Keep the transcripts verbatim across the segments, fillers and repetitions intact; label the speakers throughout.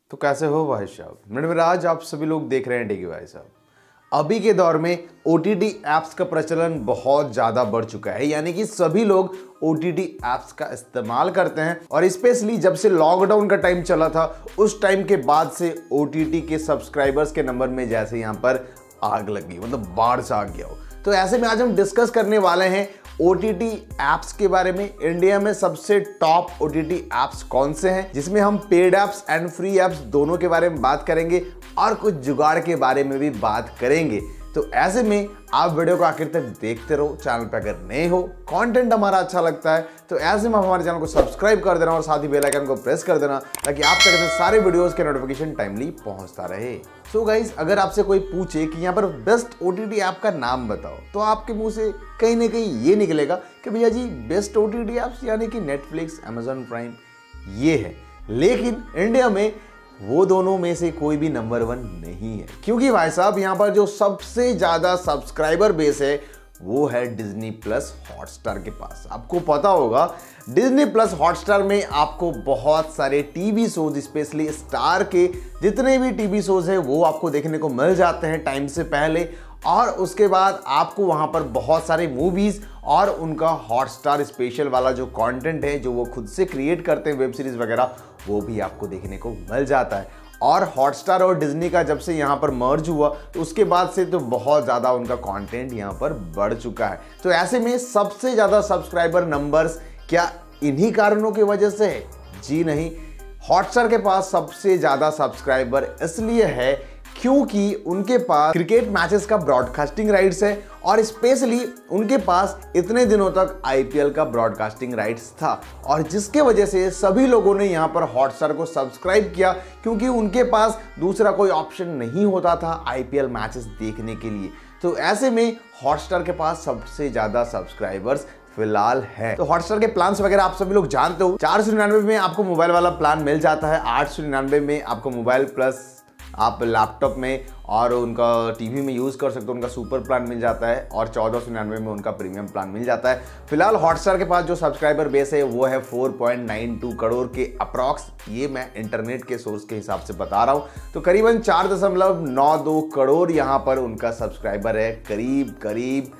Speaker 1: तो कैसे हो भाई साहब? मेरे आज आप सभी लोग देख रहे हैं डेगी भाई साहब। अभी के दौर में ओटीटी ऐप्स का प्रचलन बहुत ज़्यादा बढ़ चुका है, यानी कि सभी लोग ओटीटी ऐप्स का इस्तेमाल करते हैं। और स्पेशली जब से लॉकडाउन का टाइम चला था, उस टाइम के बाद से ओटीटी के सब्सक्राइबर्स के नंबर में जैसे यहाँ पर आग लगी, मतलब बाढ़ सा आ गया हो। तो ऐसे में आज हम डिस्कस करने वाले हैं ओटीटी ऐप्स के बारे में। इंडिया में सबसे टॉप ओटीटी ऐप्स कौन से हैं, जिसमें हम paid apps and free apps दोनों के बारे में बात करेंगे और कुछ जुगाड़ के बारे में भी बात करेंगे। तो ऐसे में आप वीडियो को आखिर तक देखते रहो। चैनल पर अगर नए हो, कंटेंट हमारा अच्छा लगता है तो ऐसे में हमारे चैनल को सब्सक्राइब कर देना और साथ ही बेल आइकन को प्रेस कर देना, ताकि आप तक ऐसे सारे वीडियोस के नोटिफिकेशन टाइमली पहुंचता रहे। सो गाइस, अगर आपसे कोई पूछे कि यहाँ पर बेस्ट ओटीटी ऐप का नाम बताओ, तो आपके मुंह से कहीं ना कहीं ये निकलेगा कि भैया जी बेस्ट ओटीटी ऐप्स यानी कि नेटफ्लिक्स, अमेजॉन प्राइम ये है। लेकिन इंडिया में वो दोनों में से कोई भी नंबर वन नहीं है, क्योंकि भाई साहब यहाँ पर जो सबसे ज्यादा सब्सक्राइबर बेस है वो है डिज्नी प्लस हॉटस्टार के पास। आपको पता होगा डिज्नी प्लस हॉटस्टार में आपको बहुत सारे टीवी शोज, स्पेशली स्टार के जितने भी टीवी शोज हैं वो आपको देखने को मिल जाते हैं टाइम से पहले। और उसके बाद आपको वहां पर बहुत सारे मूवीज और उनका हॉटस्टार स्पेशल वाला जो कंटेंट है, जो वो खुद से क्रिएट करते हैं, वेब सीरीज वगैरह, वो भी आपको देखने को मिल जाता है। और हॉटस्टार और डिज्नी का जब से यहाँ पर मर्ज हुआ तो उसके बाद से तो बहुत ज़्यादा उनका कंटेंट यहाँ पर बढ़ चुका है। तो ऐसे में सबसे ज़्यादा सब्सक्राइबर नंबर्स क्या इन्हीं कारणों की वजह से है? जी नहीं, हॉटस्टार के पास सबसे ज़्यादा सब्सक्राइबर इसलिए है क्योंकि उनके पास क्रिकेट मैचेस का ब्रॉडकास्टिंग राइट्स है, और स्पेशली उनके पास इतने दिनों तक आईपीएल का ब्रॉडकास्टिंग राइट्स था, और जिसके वजह से सभी लोगों ने यहां पर हॉटस्टार को सब्सक्राइब किया, क्योंकि उनके पास दूसरा कोई ऑप्शन नहीं होता था आईपीएल मैचेस देखने के लिए। तो ऐसे में हॉटस्टार के पास सबसे ज्यादा सब्सक्राइबर्स फिलहाल है। तो हॉटस्टार के प्लान्स वगैरह आप सभी लोग जानते हो। चार सौ निन्यानवे में आपको मोबाइल वाला प्लान मिल जाता है, आठ सौ निन्यानवे में आपको मोबाइल प्लस आप लैपटॉप में और उनका टीवी में यूज़ कर सकते हो, उनका सुपर प्लान मिल जाता है, और चौदह सौ निन्यानवे में उनका प्रीमियम प्लान मिल जाता है। फिलहाल हॉटस्टार के पास जो सब्सक्राइबर बेस है वो है चार पॉइंट नौ दो करोड़ के अप्रॉक्स। ये मैं इंटरनेट के सोर्स के हिसाब से बता रहा हूँ। तो करीबन चार दशमलव नौ दो करोड़ यहाँ पर उनका सब्सक्राइबर है, करीब करीब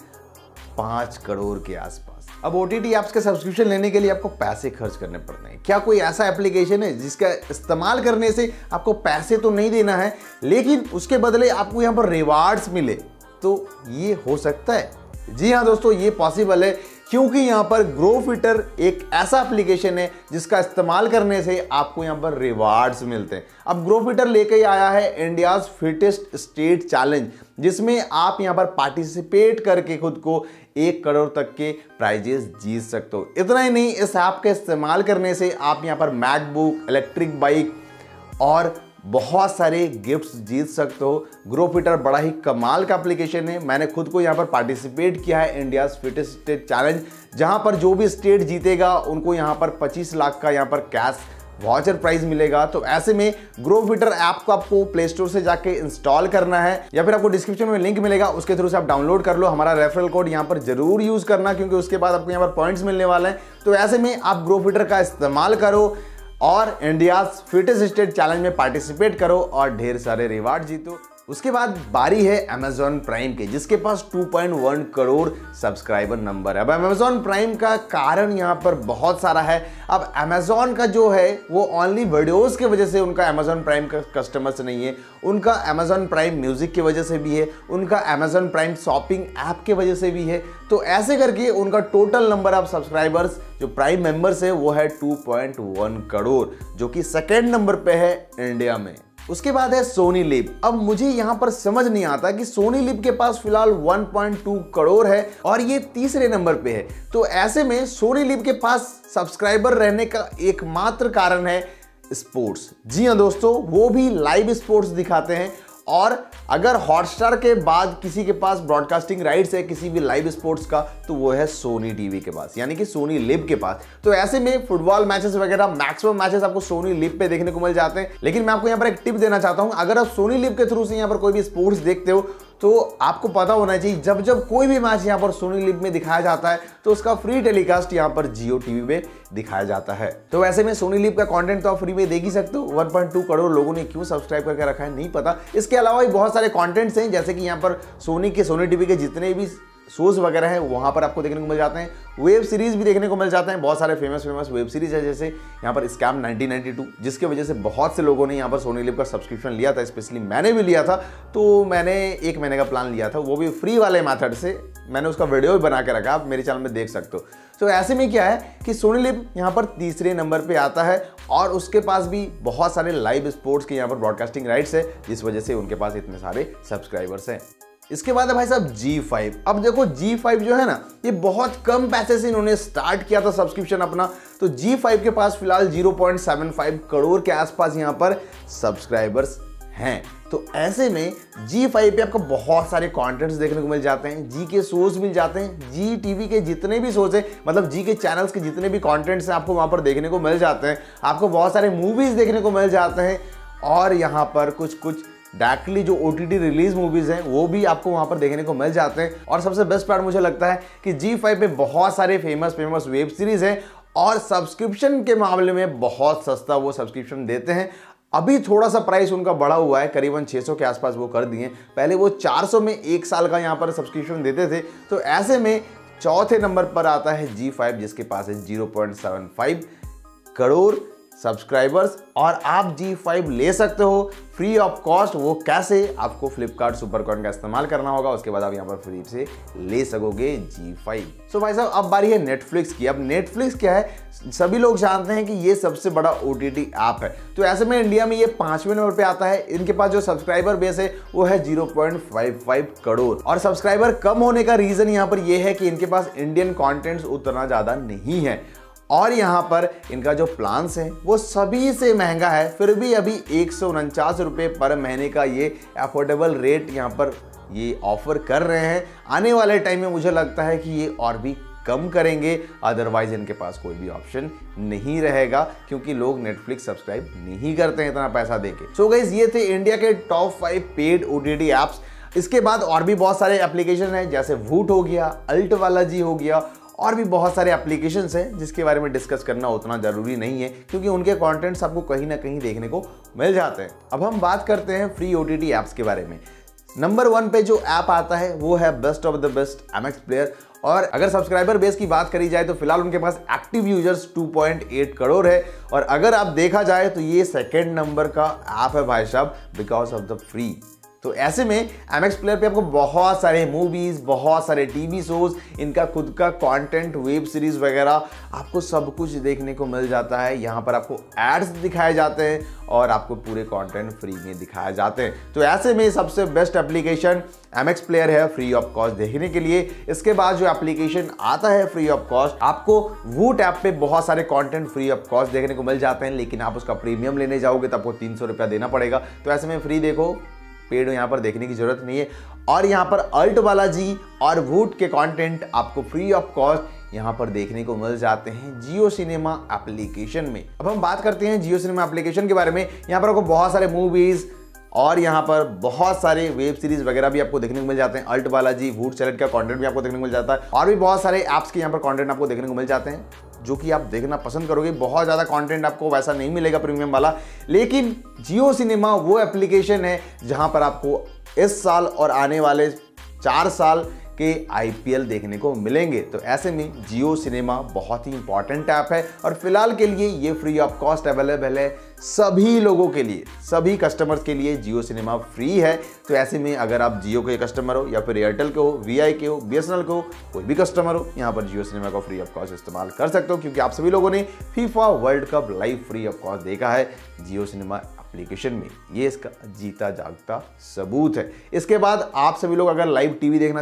Speaker 1: पाँच करोड़ के आसपास। अब ओटीटी ऐप्स के सब्सक्रिप्शन लेने के लिए आपको पैसे खर्च करने पड़ते हैं। क्या कोई ऐसा एप्लीकेशन है जिसका इस्तेमाल करने से आपको पैसे तो नहीं देना है, लेकिन उसके बदले आपको यहाँ पर रिवार्ड्स मिले? तो ये हो सकता है। जी हाँ दोस्तों, ये पॉसिबल है, क्योंकि यहाँ पर ग्रोफिटर एक ऐसा एप्लीकेशन है जिसका इस्तेमाल करने से आपको यहाँ पर रिवार्ड्स मिलते हैं। अब ग्रोफिटर लेके आया है इंडियाज फिटेस्ट स्टेट चैलेंज, जिसमें आप यहाँ पर पार्टिसिपेट करके खुद को एक करोड़ तक के प्राइजेस जीत सकते हो। इतना ही नहीं, इस ऐप के इस्तेमाल करने से आप यहाँ पर मैकबुक, इलेक्ट्रिक बाइक और बहुत सारे गिफ्ट्स जीत सकते हो। ग्रोफिटर बड़ा ही कमाल का एप्लीकेशन है। मैंने खुद को यहाँ पर पार्टिसिपेट किया है इंडियाज फिटेस्ट स्टेट चैलेंज, जहाँ पर जो भी स्टेट जीतेगा उनको यहाँ पर पच्चीस लाख का यहाँ पर कैश वाउचर प्राइज मिलेगा। तो ऐसे में ग्रोफिटर ऐप को आपको प्ले स्टोर से जाके इंस्टॉल करना है, या फिर आपको डिस्क्रिप्शन में लिंक मिलेगा, उसके थ्रू से आप डाउनलोड कर लो। हमारा रेफरल कोड यहाँ पर जरूर यूज करना, क्योंकि उसके बाद आपको यहाँ पर पॉइंट्स मिलने वाले हैं। तो ऐसे में आप ग्रोफिटर का इस्तेमाल करो और इंडियाज फिटेस्ट स्टेट चैलेंज में पार्टिसिपेट करो और ढेर सारे रिवार्ड जीतो। उसके बाद बारी है अमेजॉन प्राइम के, जिसके पास दो पॉइंट एक करोड़ सब्सक्राइबर नंबर है। अब अमेजॉन प्राइम का कारण यहाँ पर बहुत सारा है। अब अमेजॉन का जो है वो ओनली वीडियोस की वजह से उनका अमेजॉन प्राइम का कस्टमर्स नहीं है, उनका अमेजॉन प्राइम म्यूजिक की वजह से भी है, उनका अमेजॉन प्राइम शॉपिंग ऐप की वजह से भी है। तो ऐसे करके उनका टोटल नंबर ऑफ सब्सक्राइबर्स जो प्राइम मेंबर्स है वो है दो पॉइंट एक करोड़, जो कि सेकेंड नंबर पे है इंडिया में। उसके बाद है सोनी लिव। अब मुझे यहां पर समझ नहीं आता कि सोनी लिव के पास फिलहाल एक पॉइंट दो करोड़ है और ये तीसरे नंबर पे है। तो ऐसे में सोनी लिव के पास सब्सक्राइबर रहने का एकमात्र कारण है स्पोर्ट्स। जी हाँ दोस्तों, वो भी लाइव स्पोर्ट्स दिखाते हैं। और अगर हॉटस्टार के बाद किसी के पास ब्रॉडकास्टिंग राइट्स है किसी भी लाइव स्पोर्ट्स का, तो वो है सोनी टीवी के पास, यानी कि सोनी लिव के पास। तो ऐसे में फुटबॉल मैचेस वगैरह मैक्सिमम मैचेस आपको सोनी लिव पे देखने को मिल जाते हैं। लेकिन मैं आपको यहाँ पर एक टिप देना चाहता हूँ, अगर आप सोनी लिव के थ्रू से यहाँ पर कोई भी स्पोर्ट्स देखते हो तो आपको पता होना चाहिए जब जब कोई भी मैच यहाँ पर सोनी लिव में दिखाया जाता है तो उसका फ्री टेलीकास्ट यहाँ पर जियो टीवी पे दिखाया जाता है। तो वैसे में सोनी लिव का कंटेंट तो आप फ्री में देख ही सकते हो। वन पॉइंट टू करोड़ लोगों ने क्यों सब्सक्राइब करके रखा है नहीं पता। इसके अलावा भी बहुत सारे कंटेंट्स हैं, जैसे कि यहाँ पर सोनी के सोनी टीवी के जितने भी शोज वगैरह हैं वहां पर आपको देखने को मिल जाते हैं। वेब सीरीज भी देखने को मिल जाते हैं, बहुत सारे फेमस फेमस वेब सीरीज है, जैसे यहाँ पर स्कैम नाइनटीन नाइंटी टू, जिसकी वजह से बहुत से लोगों ने यहाँ पर सोनी लिव का सब्सक्रिप्शन लिया था। स्पेशली मैंने भी लिया था, तो मैंने एक महीने का प्लान लिया था, वो भी फ्री वाले मेथड से। मैंने उसका वीडियो भी बना के रखा, आप मेरे चैनल में देख सकते हो। तो ऐसे में क्या है कि सोनी लिव यहाँ पर तीसरे नंबर पे आता है और उसके पास भी बहुत सारे लाइव स्पोर्ट्स के यहाँ पर ब्रॉडकास्टिंग राइट्स है, जिस वजह से उनके पास इतने सारे सब्सक्राइबर्स हैं। इसके बाद है भाई साहब जी फाइव। अब देखो जी फाइव जो है ना, ये बहुत कम पैसे से इन्होंने स्टार्ट किया था सब्सक्रिप्शन अपना। तो जी फाइव के पास फिलहाल zero point seven five crore के आसपास यहाँ पर सब्सक्राइबर्स हैं। तो ऐसे में जी फाइव पे आपको बहुत सारे कंटेंट्स देखने को मिल जाते हैं, जी के शोज मिल जाते हैं, जी टीवी के जितने भी शोज हैं, मतलब जी के चैनल्स के जितने भी कंटेंट्स हैं आपको वहां पर देखने को मिल जाते हैं। आपको बहुत सारे मूवीज देखने को मिल जाते हैं और यहाँ पर कुछ कुछ डायरेक्टली जो ओटीटी रिलीज मूवीज हैं वो भी आपको वहां पर देखने को मिल जाते हैं। और सबसे बेस्ट पार्ट मुझे लगता है कि जी फाइव पे बहुत सारे फेमस फेमस वेब सीरीज हैं और सब्सक्रिप्शन के मामले में बहुत सस्ता वो सब्सक्रिप्शन देते हैं। अभी थोड़ा सा प्राइस उनका बढ़ा हुआ है, करीबन छह सौ के आसपास वो कर दिए। पहले वो चार सौ में एक साल का यहाँ पर सब्सक्रिप्शन देते थे। तो ऐसे में चौथे नंबर पर आता है जी फाइव, जिसके पास है zero point seven five crore subscribers. और आप जी फाइव ले सकते हो फ्री ऑफ कॉस्ट। वो कैसे? आपको फ्लिपकार्ट सुपर कॉइन का इस्तेमाल करना होगा, उसके बाद आप यहाँ पर फ्री से ले सकोगे जी फाइव। सो भाई साहब अब बारी है नेटफ्लिक्स की। अब नेटफ्लिक्स क्या है, सभी लोग जानते हैं कि ये सबसे बड़ा ओटीटी ऐप है। तो ऐसे में इंडिया में ये पांचवें नंबर पे आता है। इनके पास जो सब्सक्राइबर बेस है वो है zero point five five crore. और सब्सक्राइबर कम होने का रीजन यहाँ पर ये है कि इनके पास इंडियन कॉन्टेंट्स उतना ज्यादा नहीं है और यहाँ पर इनका जो प्लान्स है वो सभी से महंगा है। फिर भी अभी एक सौ उनचास रुपये पर महीने का ये अफोर्डेबल रेट यहाँ पर ये ऑफर कर रहे हैं। आने वाले टाइम में मुझे लगता है कि ये और भी कम करेंगे, अदरवाइज इनके पास कोई भी ऑप्शन नहीं रहेगा, क्योंकि लोग नेटफ्लिक्स सब्सक्राइब नहीं करते हैं इतना पैसा देके। सो गाइस ये थे इंडिया के top five paid OTT apps. इसके बाद और भी बहुत सारे एप्लीकेशन हैं, जैसे वूट हो गया, अल्ट वाला जी हो गया, और भी बहुत सारे एप्लीकेशंस हैं जिसके बारे में डिस्कस करना उतना ज़रूरी नहीं है, क्योंकि उनके कंटेंट्स आपको कहीं ना कहीं देखने को मिल जाते हैं। अब हम बात करते हैं फ्री ओटीटी ऐप्स के बारे में। नंबर वन पे जो ऐप आता है वो है best of the best M X player. और अगर सब्सक्राइबर बेस की बात करी जाए तो फिलहाल उनके पास active users two point eight crore है। और अगर आप देखा जाए तो ये सेकेंड नंबर का ऐप है भाई साहब, बिकॉज ऑफ द फ्री। तो ऐसे में एम एक्स प्लेयर पे आपको बहुत सारे मूवीज, बहुत सारे टीवी शोज, इनका खुद का कंटेंट, वेब सीरीज वगैरह आपको सब कुछ देखने को मिल जाता है। यहाँ पर आपको एड्स दिखाए जाते हैं और आपको पूरे कंटेंट फ्री में दिखाए जाते हैं। तो ऐसे में सबसे best application M X player है फ्री ऑफ कॉस्ट देखने के लिए। इसके बाद जो एप्लीकेशन आता है फ्री ऑफ कॉस्ट, आपको वूट ऐप पे बहुत सारे कंटेंट फ्री ऑफ कॉस्ट देखने को मिल जाते हैं, लेकिन आप उसका प्रीमियम लेने जाओगे तो आपको तीन सौ रुपया देना पड़ेगा। तो ऐसे में फ्री देखो, पेड यहाँ पर देखने की जरूरत नहीं है। और यहाँ पर अल्ट वाला जी और वूट के कंटेंट आपको फ्री ऑफ कॉस्ट यहाँ पर देखने को मिल जाते हैं जियो सिनेमा एप्लीकेशन में। अब हम बात करते हैं जियो सिनेमा एप्लीकेशन के बारे में। यहाँ पर आपको बहुत सारे मूवीज और यहाँ पर बहुत सारे वेब सीरीज वगैरह भी आपको देखने को मिल जाते हैं। अल्ट वाला जी, वूट सेलेक्ट का कंटेंट भी आपको देखने को मिल जाता है और भी बहुत सारे ऐप्स के यहाँ पर कंटेंट आपको देखने को मिल जाते हैं, जो कि आप देखना पसंद करोगे। बहुत ज़्यादा कंटेंट आपको वैसा नहीं मिलेगा प्रीमियम वाला, लेकिन जियो सिनेमा वो एप्लीकेशन है जहां पर आपको इस साल और आने वाले चार साल के आई पी एल देखने को मिलेंगे। तो ऐसे में जियो सिनेमा बहुत ही इंपॉर्टेंट ऐप है और फिलहाल के लिए ये फ्री ऑफ कॉस्ट अवेलेबल है सभी लोगों के लिए, सभी कस्टमर्स के लिए जियो सिनेमा फ्री है। तो ऐसे में अगर आप जियो के कस्टमर हो या फिर एयरटेल के हो, वी आई के हो, बी एस एन एल के हो, कोई भी कस्टमर हो, यहाँ पर जियो सिनेमा का फ्री ऑफ कॉस्ट इस्तेमाल कर सकते हो, क्योंकि आप सभी लोगों ने FIFA world cup live free of cost देखा है जियो सिनेमा एप्लीकेशन में। ये इसका जीता जागता सबूत है। इसके बाद आप सभी लोग अगर लाइव टीवी देखना पसंद करते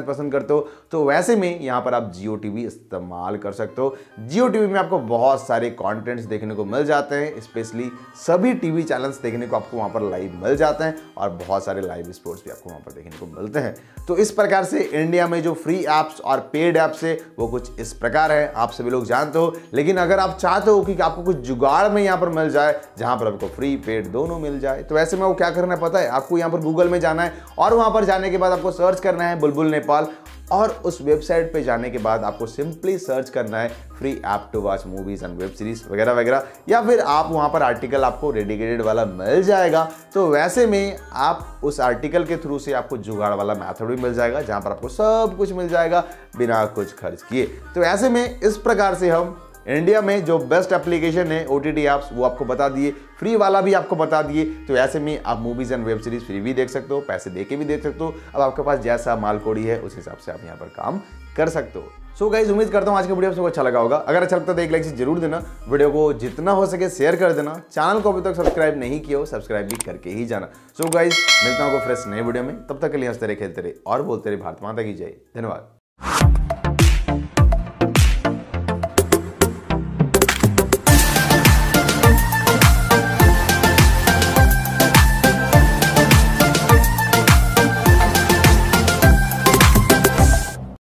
Speaker 1: करते हो तो वैसे में यहाँ पर आप जियो टीवी इस्तेमाल कर सकते हो। जियो टीवी में आपको बहुत सारे कंटेंट्स देखने को मिल जाते हैं, स्पेशली सभी टीवी चैनल्स देखने को आपको वहाँ पर लाइव मिल जाते हैं और बहुत सारे लाइव स्पोर्ट्स भी आपको वहाँ पर देखने को मिलते हैं। तो इस प्रकार से इंडिया में जो फ्री ऐप्स और पेड ऐप्स है वो कुछ इस प्रकार है, आप सभी लोग जानते हो। लेकिन अगर आप चाहते हो कि आपको कुछ जुगाड़ में यहाँ पर मिल जाए जहाँ पर आपको फ्री पेड दोनों मिल जाए, तो ऐसे में वो क्या करना है पता है, आपको यहाँ पर गूगल में जाना है और वहाँ पर जाने के बाद आपको सर्च करना है बुलबुल नेपाल, और उस वेबसाइट पे जाने के बाद आपको सिंपली सर्च करना है free app to watch movies and web series वगैरह वगैरह, या फिर आप वहाँ पर आर्टिकल आपको डेडिकेटेड वाला मिल जाएगा। तो वैसे में आप उस आर्टिकल के थ्रू से आपको जुगाड़ वाला मेथड भी मिल जाएगा जहाँ पर आपको सब कुछ मिल जाएगा बिना कुछ खर्च किए। तो ऐसे में इस प्रकार से हम इंडिया में जो बेस्ट एप्लीकेशन है ओटीटी ऐप्स वो आपको बता दिए, फ्री वाला भी आपको बता दिए। तो ऐसे में आप movies and web series free भी देख सकते हो, पैसे दे के भी देख सकते हो। अब आपके पास जैसा माल कोड़ी है उस हिसाब से आप यहाँ पर काम कर सकते हो। सो गाइस, उम्मीद करता हूँ आज का वीडियो आपको अच्छा लगा होगा। अगर अच्छा लगता है तो एक लाइक जरूर देना, वीडियो को जितना हो सके शेयर कर देना, चैनल को अभी तक सब्सक्राइब नहीं किया हो सब्सक्राइब भी करके ही जाना। सो गाइस, मिलता हूँ फ्रेश नए वीडियो में, तब तक के लिए हंसते रहे, खेलते रहे और बोलते रहे भारत माता की जय। धन्यवाद।